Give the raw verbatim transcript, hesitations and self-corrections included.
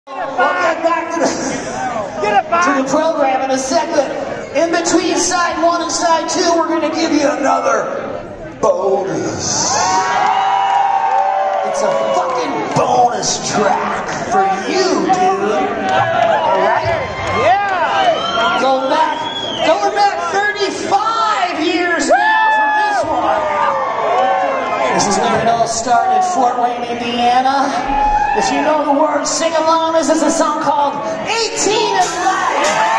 We'll get back to the, to the program in a second. In between side one and side two, we're going to give you another bonus. It's a fucking bonus track for you, dude. Alright? Yeah! Going back, going back thirty-five years now for this one. This is where it all started, Fort Wayne, Indiana. If you know the words, sing along. This is a song called eighteen and Life.